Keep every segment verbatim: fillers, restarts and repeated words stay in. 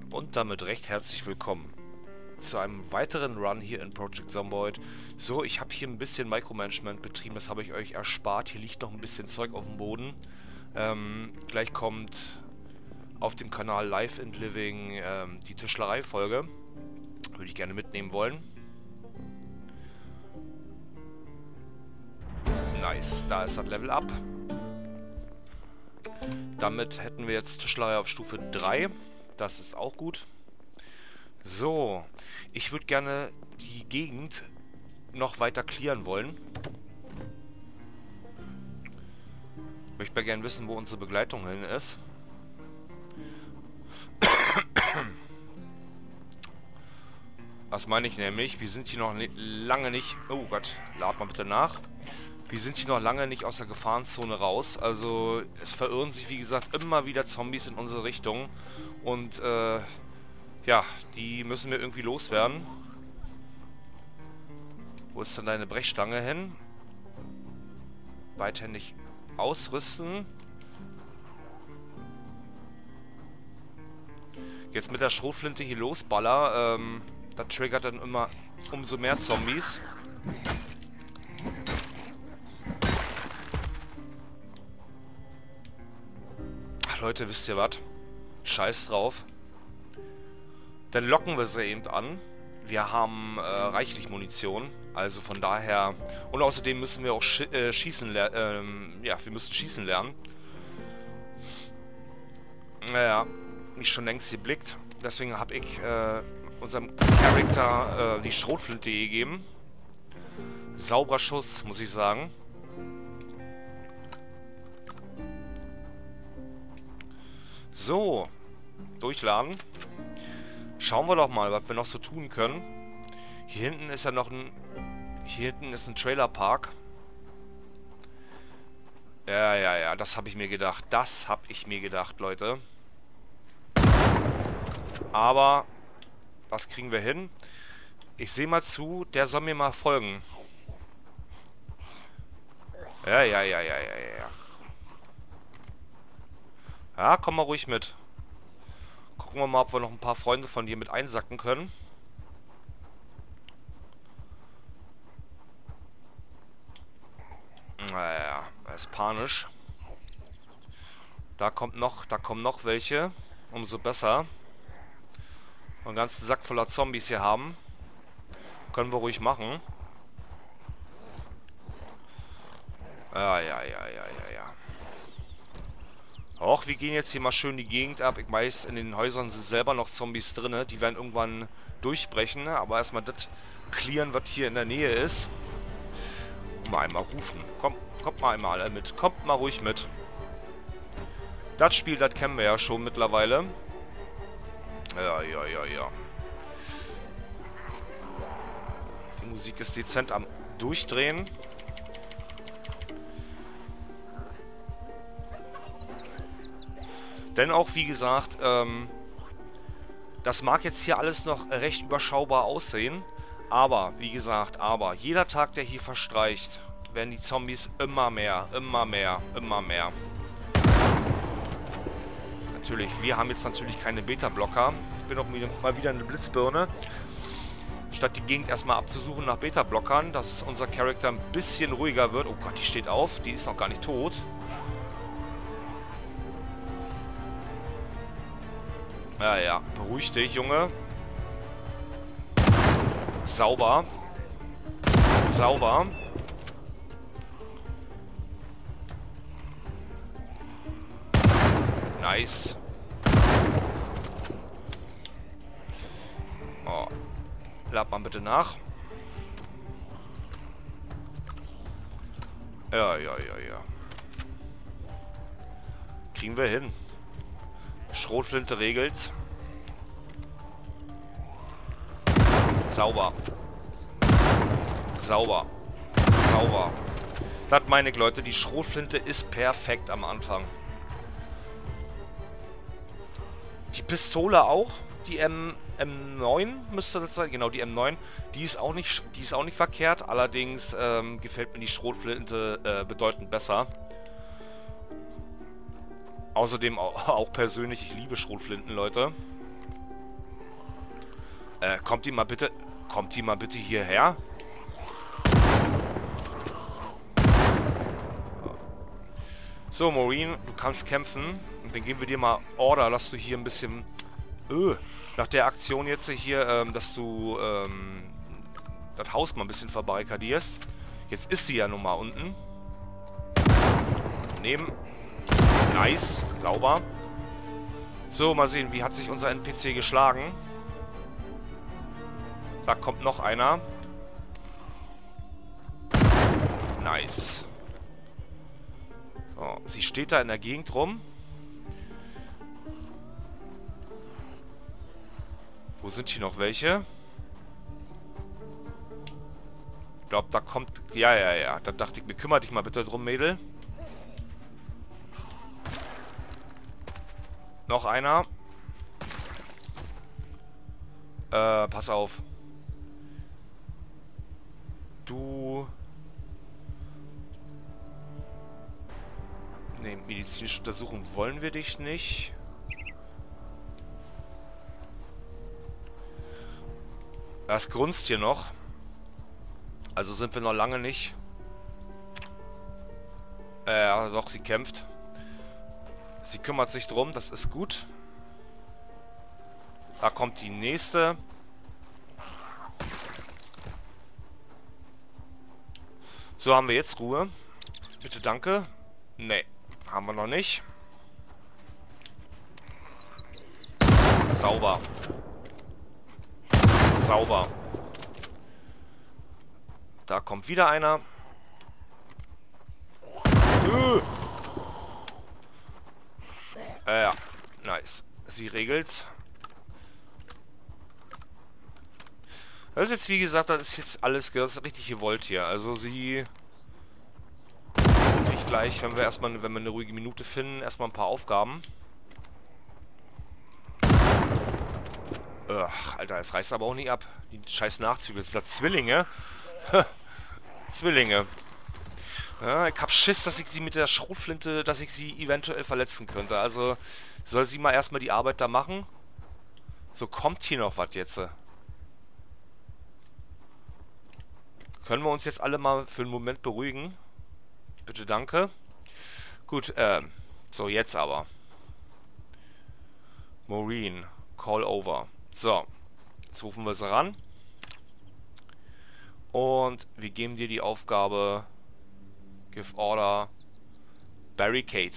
Und damit recht herzlich willkommen zu einem weiteren Run hier in Project Zomboid. So, ich habe hier ein bisschen Micromanagement betrieben, das habe ich euch erspart. Hier liegt noch ein bisschen Zeug auf dem Boden. Ähm, gleich kommt auf dem Kanal Live and Living ähm, die Tischlerei-Folge. Würde ich gerne mitnehmen wollen. Nice, da ist das Level Up. Damit hätten wir jetzt Tischlerei auf Stufe drei. Das ist auch gut. So, ich würde gerne die Gegend noch weiter clearen wollen. Ich möchte mal gerne wissen, wo unsere Begleitung hin ist. Was meine ich nämlich? Wir sind hier noch lange nicht... Oh Gott, lad mal bitte nach. Wir sind hier noch lange nicht aus der Gefahrenzone raus. Also es verirren sich, wie gesagt, immer wieder Zombies in unsere Richtung. Und äh, ja, die müssen wir irgendwie loswerden. Wo ist denn deine Brechstange hin? Beidhändig ausrüsten. Jetzt mit der Schrotflinte hier losballer. Ähm, das triggert dann immer umso mehr Zombies. Ach Leute, wisst ihr was? Scheiß drauf. Dann locken wir sie eben an. Wir haben äh, reichlich Munition. Also von daher... Und außerdem müssen wir auch sch äh, schießen lernen. Ähm, ja, wir müssen schießen lernen. Naja, mich schon längst geblickt. Deswegen habe ich äh, unserem Charakter äh, die Schrotflinte gegeben. Sauberer Schuss, muss ich sagen. So, durchladen. Schauen wir doch mal, was wir noch so tun können. Hier hinten ist ja noch ein... Hier hinten ist ein Trailerpark. Ja, ja, ja, das habe ich mir gedacht. Das habe ich mir gedacht, Leute. Aber, was kriegen wir hin? Ich sehe mal zu, der soll mir mal folgen. Ja, ja, ja, ja, ja, ja. Ja, komm mal ruhig mit. Gucken wir mal, ob wir noch ein paar Freunde von dir mit einsacken können. Naja, er ist panisch. Da kommt noch, da kommen noch welche. Umso besser. Einen ganzen Sack voller Zombies hier haben. Können wir ruhig machen. Ja, ja, ja, ja, ja, ja. Och, wir gehen jetzt hier mal schön die Gegend ab. Ich weiß, in den Häusern sind selber noch Zombies drin. Die werden irgendwann durchbrechen. Aber erstmal das clearen, was hier in der Nähe ist. Mal einmal rufen. Komm, kommt mal einmal alle mit. Kommt mal ruhig mit. Das Spiel, das kennen wir ja schon mittlerweile. Ja, ja, ja, ja. Die Musik ist dezent am Durchdrehen. Denn auch, wie gesagt, ähm, das mag jetzt hier alles noch recht überschaubar aussehen. Aber, wie gesagt, aber, jeder Tag, der hier verstreicht, werden die Zombies immer mehr, immer mehr, immer mehr. Natürlich, wir haben jetzt natürlich keine Beta-Blocker. Ich bin auch mal wieder eine Blitzbirne. Statt die Gegend erstmal abzusuchen nach Beta-Blockern, dass unser Charakter ein bisschen ruhiger wird. Oh Gott, die steht auf, die ist noch gar nicht tot. Ja, ja, beruhig dich, Junge. Sauber. Sauber. Nice. Oh. Lad mal bitte nach. Ja, ja, ja, ja. Kriegen wir hin. Schrotflinte regelt's. Sauber. Sauber. Sauber. Das meine ich, Leute. Die Schrotflinte ist perfekt am Anfang. Die Pistole auch. Die M M9 müsste das sein. Genau, die M neun. Die ist auch nicht, die ist auch nicht verkehrt. Allerdings ähm, gefällt mir die Schrotflinte äh, bedeutend besser. Außerdem auch, auch persönlich, ich liebe Schrotflinten, Leute. Äh, kommt die mal bitte... Kommt die mal bitte hierher? So, Maureen, du kannst kämpfen. Und dann geben wir dir mal Order, dass du hier ein bisschen... Öh, nach der Aktion jetzt hier, ähm, dass du ähm, das Haus mal ein bisschen verbarrikadierst. Jetzt ist sie ja nun mal unten. Nehmen. Nice. Sauber. So, mal sehen, wie hat sich unser N P C geschlagen. Da kommt noch einer. Nice. So, sie steht da in der Gegend rum. Wo sind hier noch welche? Ich glaube, da kommt... Ja, ja, ja. Da dachte ich mir, kümmere dich mal bitte drum, Mädel. Noch einer. Äh, pass auf. Du... Ne, medizinische Untersuchung wollen wir dich nicht. Das grunzt hier noch. Also sind wir noch lange nicht. Äh, ja, doch, sie kämpft. Sie kümmert sich drum, das ist gut. Da kommt die nächste. So, haben wir jetzt Ruhe. Bitte, danke. Nee, haben wir noch nicht. Sauber. Sauber. Da kommt wieder einer. Äh. Äh, ja, nice. Sie regelt's. Das ist jetzt, wie gesagt, das ist jetzt alles, das ist richtig gewollt hier. Also sie kriegt gleich, wenn wir erstmal, wenn wir eine ruhige Minute finden, erstmal ein paar Aufgaben. Ach, Alter, es reißt aber auch nicht ab. Die scheiß Nachzüge. Das sind da Zwillinge. Zwillinge. Ja, ich hab Schiss, dass ich sie mit der Schrotflinte, dass ich sie eventuell verletzen könnte. Also soll sie mal erstmal die Arbeit da machen. So, kommt hier noch was jetzt? Können wir uns jetzt alle mal für einen Moment beruhigen? Bitte, danke. Gut, ähm, so, jetzt aber. Maureen, call over. So, jetzt rufen wir sie ran. Und wir geben dir die Aufgabe... Give Order Barricade.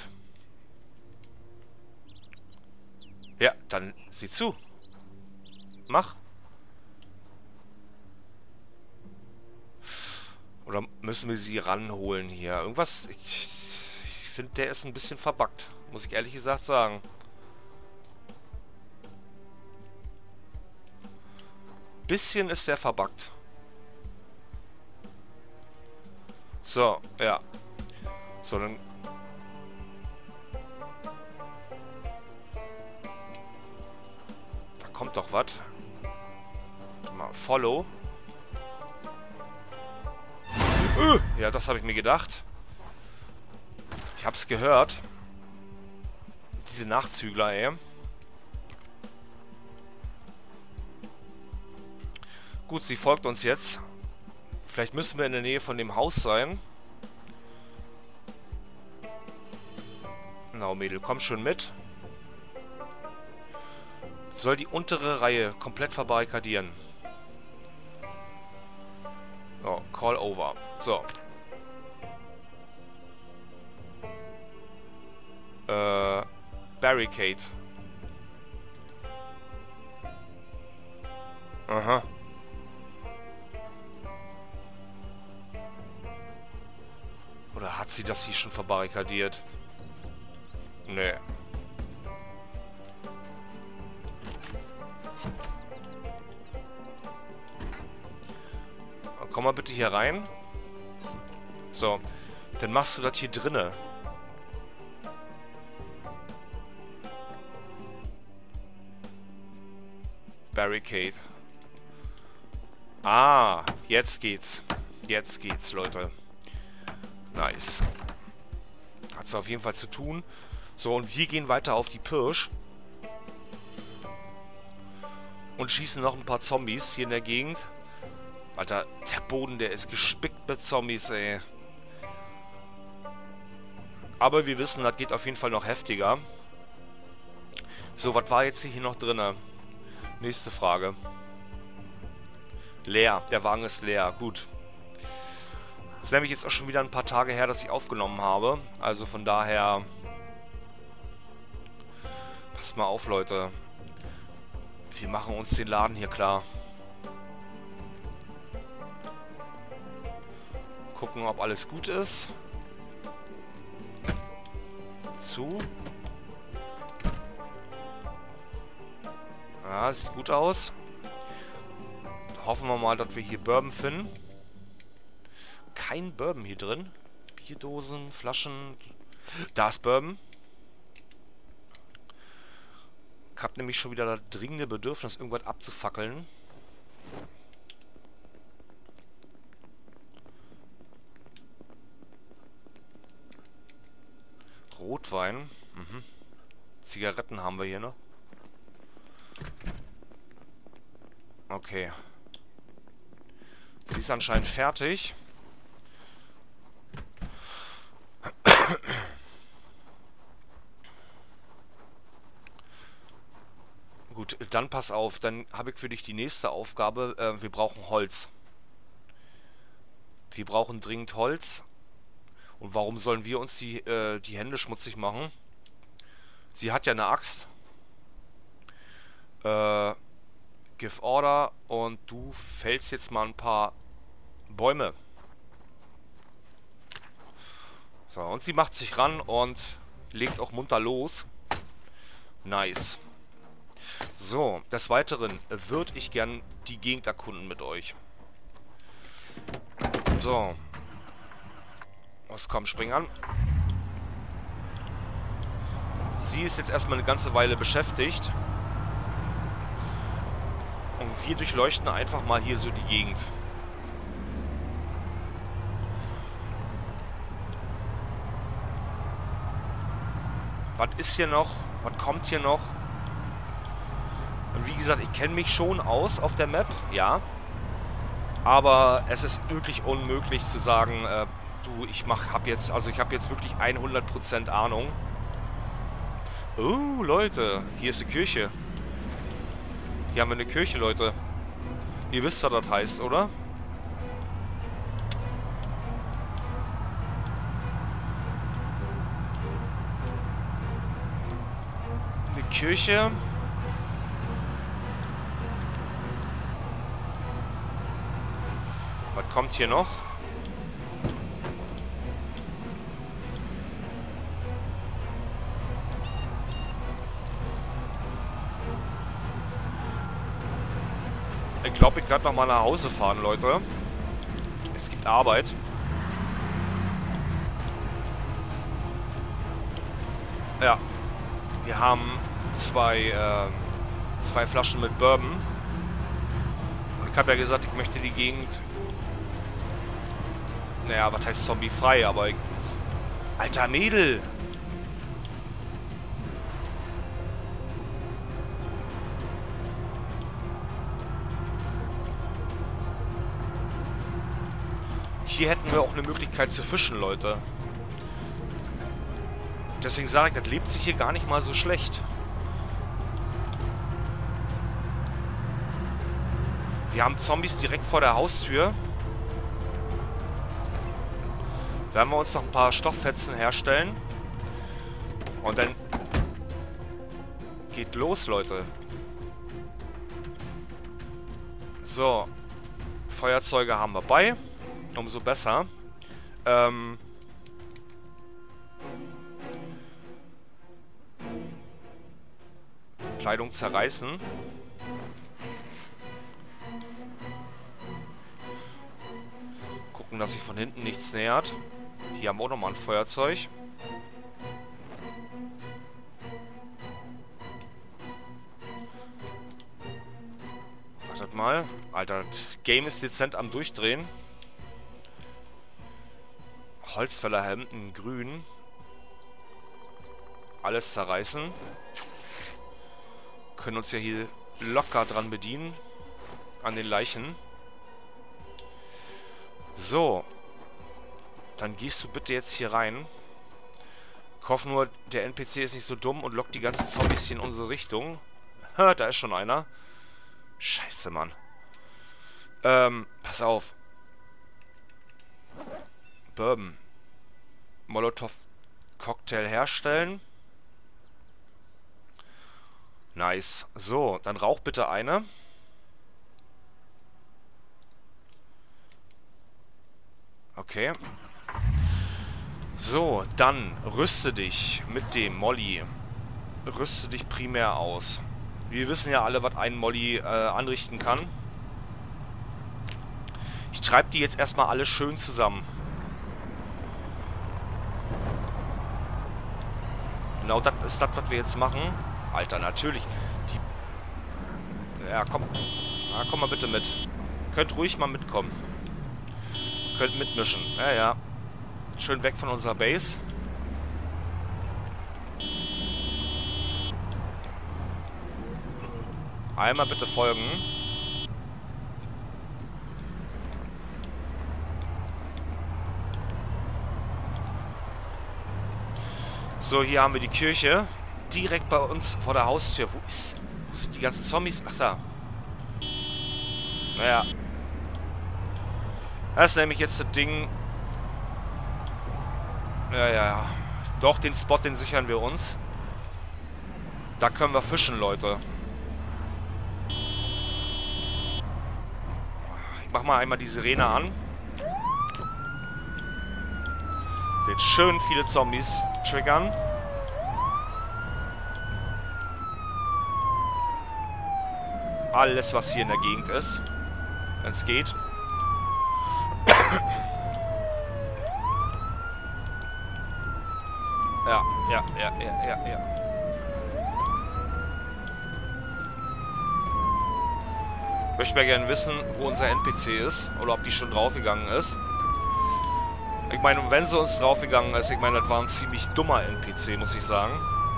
Ja, dann sieh zu. Mach. Oder müssen wir sie ranholen hier? Irgendwas... Ich, ich finde, der ist ein bisschen verbuggt. Muss ich ehrlich gesagt sagen. Bisschen ist der verbuggt. So, ja. So, dann... Da kommt doch was. Mal, follow. Uh, ja, das habe ich mir gedacht. Ich hab's gehört. Diese Nachzügler, ey. Gut, sie folgt uns jetzt. Vielleicht müssen wir in der Nähe von dem Haus sein. Na, Mädel, komm schon mit. Soll die untere Reihe komplett verbarrikadieren. So, call over. So. Äh, Barricade. Aha. Oder hat sie das hier schon verbarrikadiert? Nee. Komm mal bitte hier rein. So. Dann machst du das hier drinne. Barricade. Ah, jetzt geht's. Jetzt geht's, Leute. Nice. Hat es auf jeden Fall zu tun. So, und wir gehen weiter auf die Pirsch. Und schießen noch ein paar Zombies hier in der Gegend. Alter, der Boden, der ist gespickt mit Zombies, ey. Aber wir wissen, das geht auf jeden Fall noch heftiger. So, was war jetzt hier noch drin? Nächste Frage. Leer. Der Wagen ist leer. Gut. Das ist nämlich jetzt auch schon wieder ein paar Tage her, dass ich aufgenommen habe. Also von daher... Passt mal auf, Leute. Wir machen uns den Laden hier klar. Gucken, ob alles gut ist. Zu. Ja, sieht gut aus. Hoffen wir mal, dass wir hier Bourbon finden. Kein Bourbon hier drin. Bierdosen, Flaschen. Da ist Bourbon. Ich habe nämlich schon wieder das dringende Bedürfnis, irgendwas abzufackeln. Rotwein. Mhm. Zigaretten haben wir hier noch. Okay. Sie ist anscheinend fertig. Gut, dann pass auf. Dann habe ich für dich die nächste Aufgabe. Äh, wir brauchen Holz. Wir brauchen dringend Holz. Und warum sollen wir uns die, äh, die Hände schmutzig machen? Sie hat ja eine Axt. Äh, give Order. Und du fällst jetzt mal ein paar Bäume. So, und sie macht sich ran und legt auch munter los. Nice. So, des Weiteren würde ich gern die Gegend erkunden mit euch. So. Was kommt, spring an. Sie ist jetzt erstmal eine ganze Weile beschäftigt. Und wir durchleuchten einfach mal hier so die Gegend. Was ist hier noch? Was kommt hier noch? Und wie gesagt, ich kenne mich schon aus auf der Map, ja. Aber es ist wirklich unmöglich zu sagen, äh, du, ich mach, hab jetzt, also ich habe jetzt wirklich hundert Prozent Ahnung. Oh, Leute, hier ist eine Kirche. Hier haben wir eine Kirche, Leute. Ihr wisst, was das heißt, oder? Eine Kirche. Was kommt hier noch? Ich glaube, ich werde noch mal nach Hause fahren, Leute. Es gibt Arbeit. Ja. Wir haben zwei, äh, zwei Flaschen mit Bourbon. Und ich habe ja gesagt, ich möchte die Gegend... Naja, was heißt zombie-frei, aber... Ich, alter Mädel! Hier hätten wir auch eine Möglichkeit zu fischen, Leute. Deswegen sage ich, das lebt sich hier gar nicht mal so schlecht. Wir haben Zombies direkt vor der Haustür. Werden wir uns noch ein paar Stofffetzen herstellen. Und dann geht los, Leute. So. Feuerzeuge haben wir bei. Umso besser. Ähm... Kleidung zerreißen. Gucken, dass sich von hinten nichts nähert. Hier haben wir auch nochmal ein Feuerzeug. Wartet mal. Alter, das Game ist dezent am Durchdrehen. Holzfällerhelm in grün. Alles zerreißen. Können uns ja hier locker dran bedienen. An den Leichen. So. Dann gehst du bitte jetzt hier rein. Ich hoffe nur, der N P C ist nicht so dumm und lockt die ganzen Zombies hier in unsere Richtung. Ha, da ist schon einer. Scheiße, Mann. Ähm, pass auf. Bourbon. Molotov-Cocktail herstellen. Nice. So, dann rauch bitte eine. Okay. So, dann rüste dich mit dem Molly. Rüste dich primär aus. Wir wissen ja alle, was ein Molly äh, anrichten kann. Ich treibe die jetzt erstmal alle schön zusammen. Genau das ist das, was wir jetzt machen. Alter, natürlich. Die ja, komm. Ja, komm mal bitte mit. Könnt ruhig mal mitkommen. Könnt mitmischen. Ja, ja. Schön weg von unserer Base. Einmal bitte folgen. So, hier haben wir die Kirche. Direkt bei uns vor der Haustür. Wo ist... Wo sind die ganzen Zombies? Ach, da. Naja. Das ist nämlich jetzt das Ding... Ja, ja, ja. Doch, den Spot, den sichern wir uns. Da können wir fischen, Leute. Ich mach mal einmal die Sirene an. Seht schön viele Zombies triggern. Alles, was hier in der Gegend ist. Wenn es geht. Ja, ja, ja, ja, ja, ja. Möchte mir gerne wissen, wo unser N P C ist. Oder ob die schon draufgegangen ist. Ich meine, wenn sie uns draufgegangen ist, ich meine, das war ein ziemlich dummer N P C, muss ich sagen.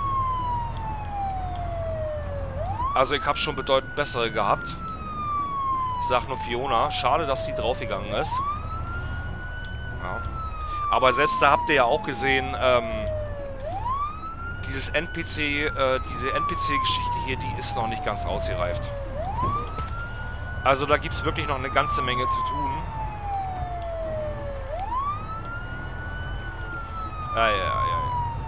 Also ich habe schon bedeutend bessere gehabt. Ich sag nur Fiona. Schade, dass sie draufgegangen ist. Ja. Aber selbst da habt ihr ja auch gesehen, ähm, dieses N P C, äh, diese N P C-Geschichte hier, die ist noch nicht ganz ausgereift. Also da gibt es wirklich noch eine ganze Menge zu tun. Ja, ja, ja, ja.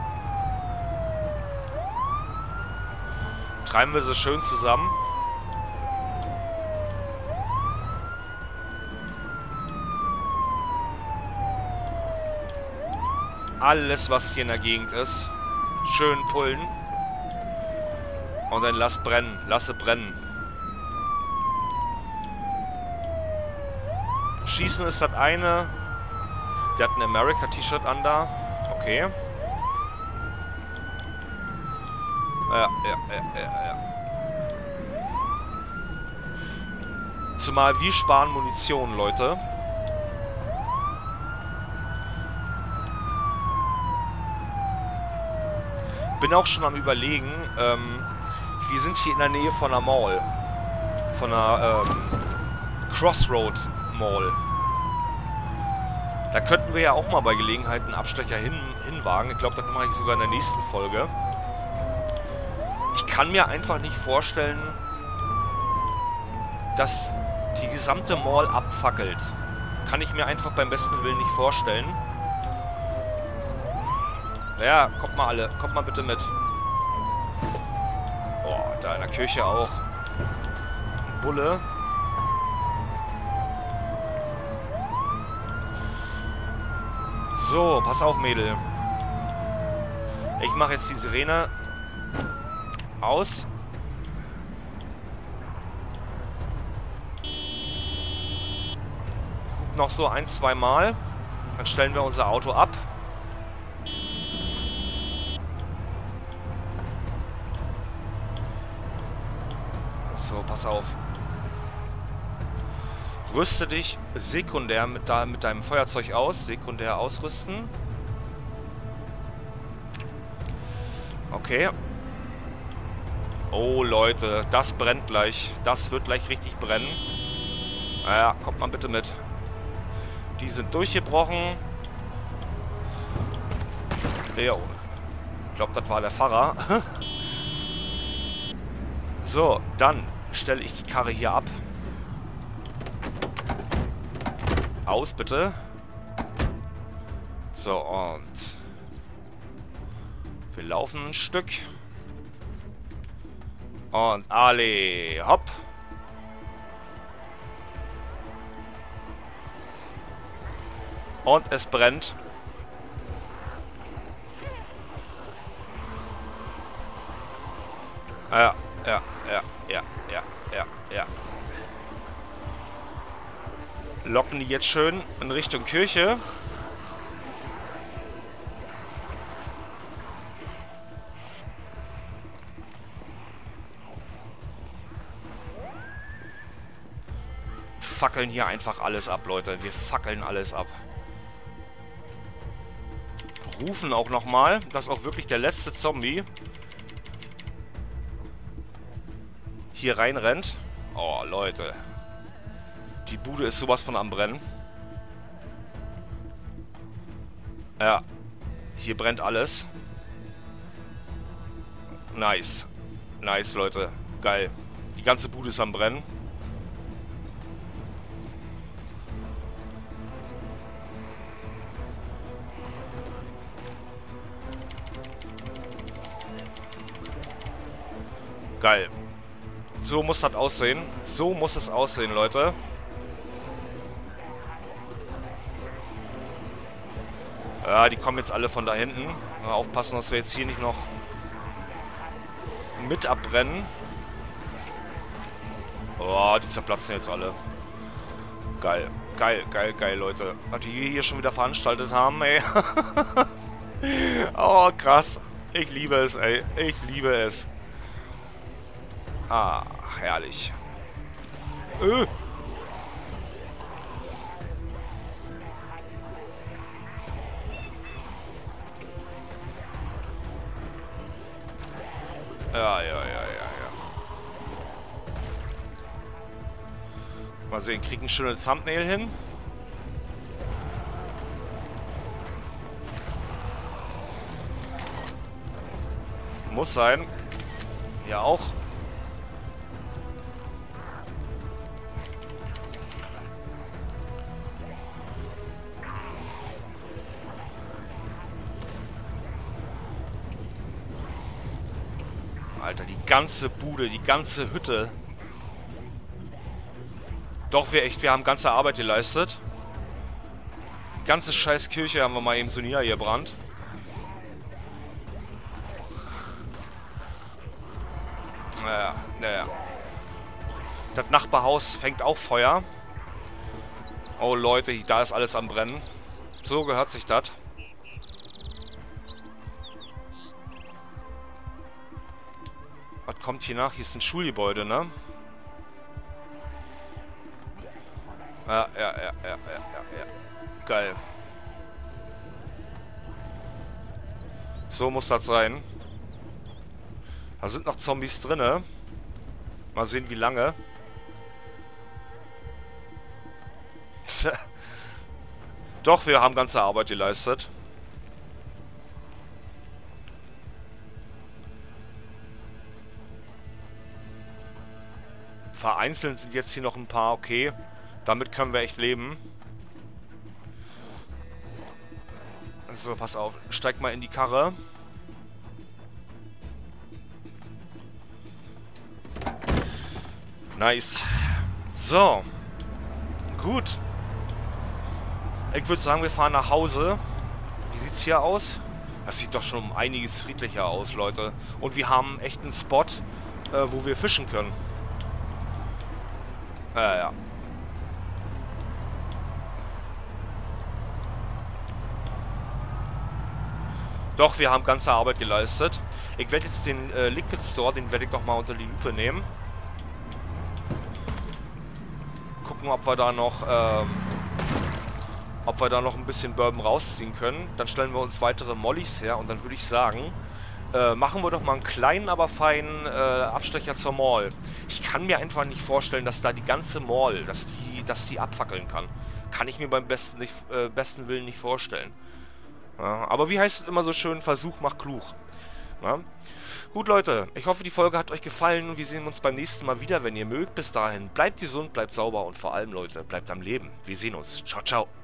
Treiben wir sie schön zusammen. Alles, was hier in der Gegend ist, schön pullen. Und dann lass brennen. Lasse brennen. Schießen ist das eine. Der hat ein America-T-Shirt an da. Okay. Ja, ja, ja, ja, ja. Zumal wir sparen Munition, Leute. Bin auch schon am Überlegen, ähm, wir sind hier in der Nähe von einer Mall. Von einer, ähm, Crossroad Mall. Da könnten wir ja auch mal bei Gelegenheit einen Abstecher hin, hinwagen. Ich glaube, das mache ich sogar in der nächsten Folge. Ich kann mir einfach nicht vorstellen, dass die gesamte Mall abfackelt. Kann ich mir einfach beim besten Willen nicht vorstellen. Ja, kommt mal alle. Kommt mal bitte mit. Boah, da in der Kirche auch. Ein Bulle. So, pass auf, Mädel. Ich mache jetzt die Sirene aus. Noch so ein, zwei Mal. Dann stellen wir unser Auto ab. So, pass auf. Rüste dich sekundär mit, da, mit deinem Feuerzeug aus. Sekundär ausrüsten. Okay. Oh, Leute, das brennt gleich. Das wird gleich richtig brennen. Naja, kommt mal bitte mit. Die sind durchgebrochen. Ja, ich glaube, das war der Pfarrer. So, dann stelle ich die Karre hier ab. Aus, bitte. So, und wir laufen ein Stück. Und alle, hopp. Und es brennt. Ja, ja, ja, ja, ja, ja, ja. Locken die jetzt schön in Richtung Kirche. Fackeln hier einfach alles ab, Leute. Wir fackeln alles ab. Rufen auch nochmal, dass auch wirklich der letzte Zombie hier reinrennt. Oh, Leute. Die Bude ist sowas von am Brennen. Ja. Hier brennt alles. Nice. Nice, Leute. Geil. Die ganze Bude ist am Brennen. Geil. So muss das aussehen. So muss es aussehen, Leute. Ja, die kommen jetzt alle von da hinten. Mal aufpassen, dass wir jetzt hier nicht noch mit abbrennen. Oh, die zerplatzen jetzt alle. Geil. Geil, geil, geil, Leute. Was die hier schon wieder veranstaltet haben, ey. Oh, krass. Ich liebe es, ey. Ich liebe es. Ach, herrlich. Äh. Ja, ja, ja, ja, ja. Mal sehen, kriegen ein schönes Thumbnail hin. Muss sein. Ja, auch. Alter, die ganze Bude, die ganze Hütte. Doch, wir echt, wir haben ganze Arbeit geleistet. Die ganze scheiß Kirche haben wir mal eben so niedergebrannt. Naja, naja. Das Nachbarhaus fängt auch Feuer. Oh Leute, da ist alles am Brennen. So gehört sich das. Was kommt hier nach? Hier ist ein Schulgebäude, ne? Ja, ja, ja, ja, ja, ja, ja. Geil. So muss das sein. Da sind noch Zombies drinne. Mal sehen, wie lange. Doch, wir haben ganze Arbeit geleistet. Vereinzelt sind jetzt hier noch ein paar, okay. Damit können wir echt leben. So, pass auf. Steig mal in die Karre. Nice. So. Gut. Ich würde sagen, wir fahren nach Hause. Wie sieht's hier aus? Das sieht doch schon um einiges friedlicher aus, Leute. Und wir haben echt einen Spot, äh, wo wir fischen können. Ja, ja. Doch, wir haben ganze Arbeit geleistet. Ich werde jetzt den äh, Liquid Store, den werde ich doch mal unter die Lupe nehmen. Gucken, ob wir da noch, ähm, ob wir da noch ein bisschen Bourbon rausziehen können. Dann stellen wir uns weitere Mollys her und dann würde ich sagen, Äh, machen wir doch mal einen kleinen, aber feinen äh, Abstecher zur Mall. Ich kann mir einfach nicht vorstellen, dass da die ganze Mall, dass die, dass die abfackeln kann. Kann ich mir beim besten, nicht, äh, besten Willen nicht vorstellen. Ja, aber wie heißt es immer so schön, Versuch macht klug. Ja? Gut, Leute, ich hoffe, die Folge hat euch gefallen und wir sehen uns beim nächsten Mal wieder, wenn ihr mögt. Bis dahin, bleibt gesund, bleibt sauber und vor allem, Leute, bleibt am Leben. Wir sehen uns. Ciao, ciao.